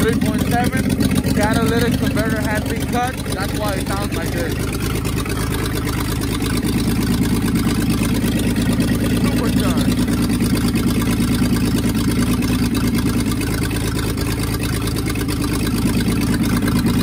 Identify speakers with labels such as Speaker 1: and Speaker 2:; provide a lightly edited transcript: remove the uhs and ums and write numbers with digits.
Speaker 1: 3.7. Catalytic converter has been cut. That's why it sounds like this.